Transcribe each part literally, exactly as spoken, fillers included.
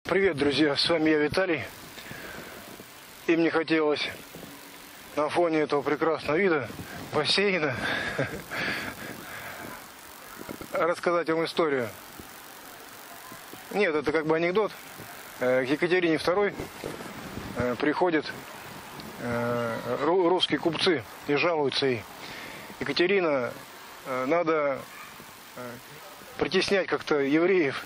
Привет, друзья, с вами я, Виталий. И мне хотелось на фоне этого прекрасного вида, бассейна, рассказать вам историю. Нет, это как бы анекдот. К Екатерине второй приходят русские купцы и жалуются ей: Екатерина, надо притеснять как-то евреев.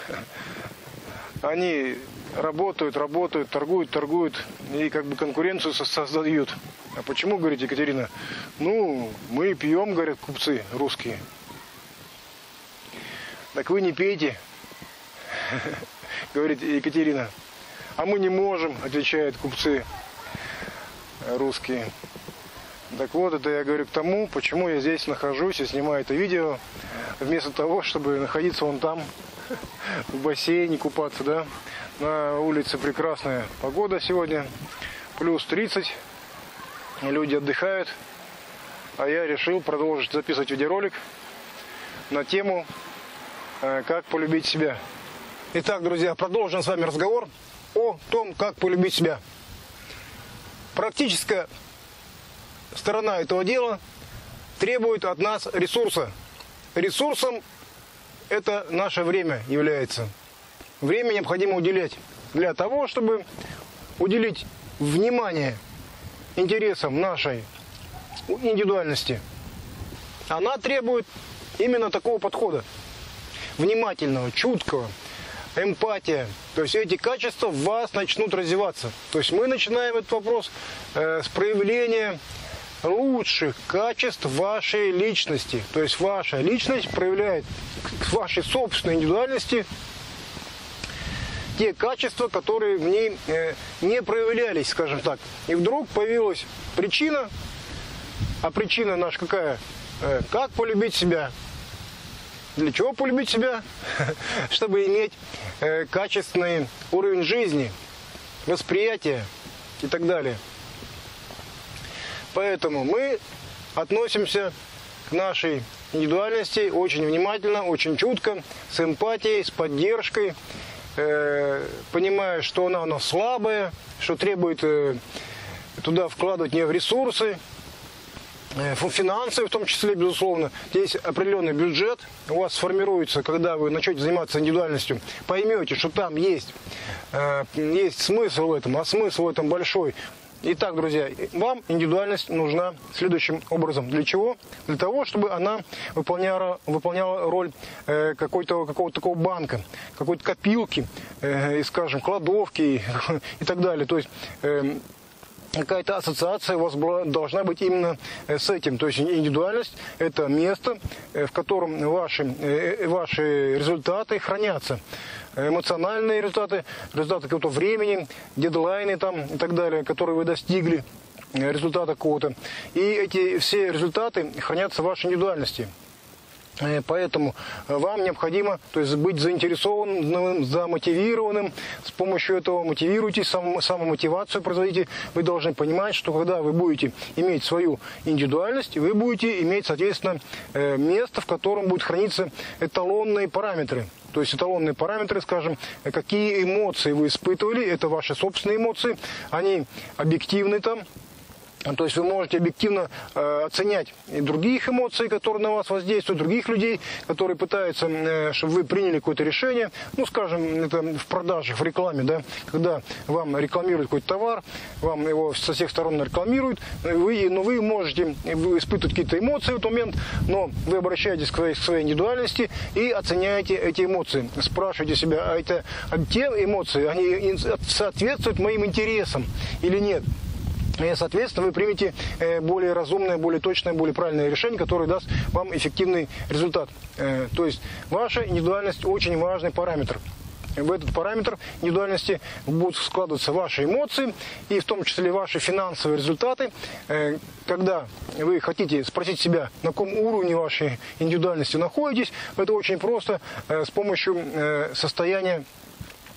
Они работают, работают, торгуют, торгуют и как бы конкуренцию создают. А почему, говорит Екатерина? Ну, мы пьем, говорят купцы русские. Так вы не пейте, говорит Екатерина. А мы не можем, отвечают купцы русские. Так вот, это я говорю к тому, почему я здесь нахожусь и снимаю это видео, вместо того, чтобы находиться вон там, в бассейне, купаться, да. На улице прекрасная погода сегодня, плюс тридцать, люди отдыхают, а я решил продолжить записывать видеоролик на тему «Как полюбить себя». Итак, друзья, продолжим с вами разговор о том, как полюбить себя. Практическая сторона этого дела требует от нас ресурса. Ресурсом это наше время является. Время необходимо уделять для того, чтобы уделить внимание интересам нашей индивидуальности. Она требует именно такого подхода. Внимательного, чуткого, эмпатия. То есть эти качества в вас начнут развиваться. То есть мы начинаем этот вопрос э, с проявления лучших качеств вашей личности. То есть ваша личность проявляет к вашей собственной индивидуальности те качества, которые в ней э, не проявлялись, скажем так. И вдруг появилась причина, а причина наша какая? Э, как полюбить себя? Для чего полюбить себя? Чтобы иметь э, качественный уровень жизни, восприятия и так далее. Поэтому мы относимся к нашей индивидуальности очень внимательно, очень чутко, с эмпатией, с поддержкой, э, понимая, что она у нас слабая, что требует э, туда вкладывать не в ресурсы, э, финансы в том числе, безусловно. Здесь определенный бюджет у вас сформируется, когда вы начнете заниматься индивидуальностью, поймете, что там есть, э, есть смысл в этом, а смысл в этом большой. Итак, друзья, вам индивидуальность нужна следующим образом. Для чего? Для того, чтобы она выполняла, выполняла роль э, какой-то, какого-то такого банка, какой-то копилки, э, и, скажем, кладовки и, и так далее. То есть э, какая-то ассоциация у вас была, должна быть именно с этим. То есть индивидуальность – это место, в котором ваши, ваши результаты хранятся. Эмоциональные результаты, результаты какого-то времени, дедлайны там и так далее, которые вы достигли, результата какого-то. И эти все результаты хранятся в вашей индивидуальности. Поэтому вам необходимо, то есть, быть заинтересованным, замотивированным. С помощью этого мотивируйтесь, сам, самомотивацию производите. Вы должны понимать, что когда вы будете иметь свою индивидуальность, вы будете иметь, соответственно, место, в котором будут храниться эталонные параметры. То есть эталонные параметры, скажем, какие эмоции вы испытывали, это ваши собственные эмоции, они объективны там. То есть вы можете объективно э, оценять и других эмоций, которые на вас воздействуют, других людей, которые пытаются, э, чтобы вы приняли какое-то решение. Ну, скажем, это в продажах, в рекламе, да, когда вам рекламируют какой-то товар, вам его со всех сторон рекламируют, вы, но вы можете вы испытывать какие-то эмоции в этот момент, но вы обращаетесь к своей, к своей индивидуальности и оценяете эти эмоции. Спрашиваете себя, а это а те эмоции, они соответствуют моим интересам или нет? И, соответственно, вы примете более разумное, более точное, более правильное решение, которое даст вам эффективный результат. То есть ваша индивидуальность очень важный параметр. В этот параметр индивидуальности будут складываться ваши эмоции и в том числе ваши финансовые результаты. Когда вы хотите спросить себя, на каком уровне вашей индивидуальности находитесь, это очень просто с помощью состояния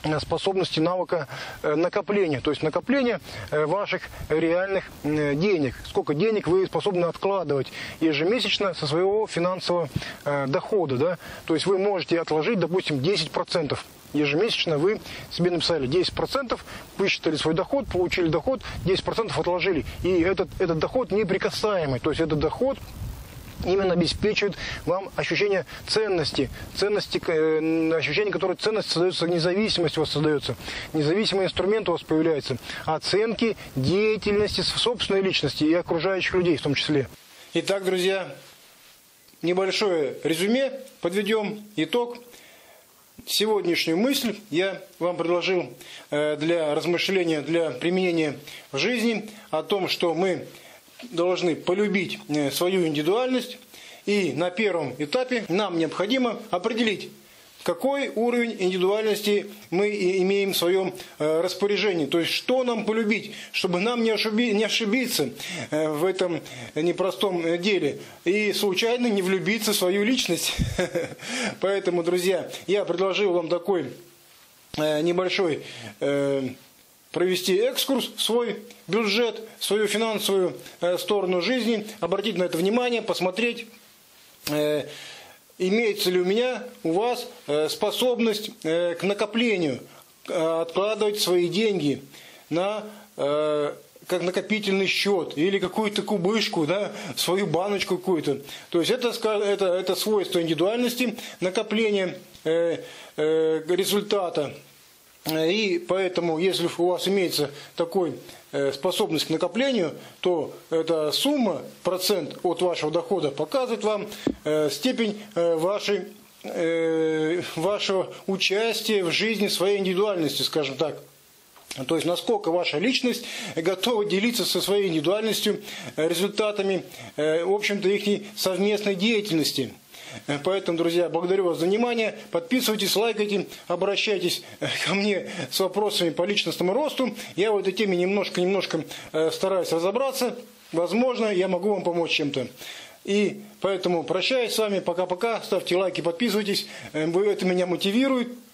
способности навыка накопления, то есть накопления ваших реальных денег. Сколько денег вы способны откладывать ежемесячно со своего финансового дохода. Да? То есть вы можете отложить, допустим, десять процентов. Ежемесячно вы себе написали десять процентов, высчитали свой доход, получили доход, десять процентов отложили. И этот, этот доход неприкасаемый, то есть этот доход именно обеспечивает вам ощущение ценности, ценности, э, ощущение, которое ценность создается, независимость у вас создается, независимый инструмент у вас появляется, оценки деятельности собственной личности и окружающих людей в том числе. Итак, друзья, небольшое резюме, подведем итог. Сегодняшнюю мысль я вам предложил э, для размышления, для применения в жизни о том, что мы должны полюбить свою индивидуальность, и на первом этапе нам необходимо определить, какой уровень индивидуальности мы имеем в своем распоряжении, то есть что нам полюбить, чтобы нам не ошибиться в этом непростом деле и случайно не влюбиться в свою личность. Поэтому, друзья, я предложил вам такой небольшой провести экскурс в свой бюджет, в свою финансовую э, сторону жизни, обратить на это внимание, посмотреть, э, имеется ли у меня, у вас э, способность э, к накоплению, э, откладывать свои деньги на э, как накопительный счет или какую-то кубышку, да, свою баночку какую-то. То есть это, это, это свойство индивидуальности, накопление э, э, результата. И поэтому, если у вас имеется такой способность к накоплению, то эта сумма, процент от вашего дохода показывает вам степень вашей, вашего участия в жизни своей индивидуальности, скажем так. То есть, насколько ваша личность готова делиться со своей индивидуальностью результатами, в общем-то, их совместной деятельности. Поэтому, друзья, благодарю вас за внимание. Подписывайтесь, лайкайте, обращайтесь ко мне с вопросами по личностному росту. Я в этой теме немножко-немножко стараюсь разобраться. Возможно, я могу вам помочь чем-то. И поэтому прощаюсь с вами. Пока-пока. Ставьте лайки, подписывайтесь. Это меня мотивирует.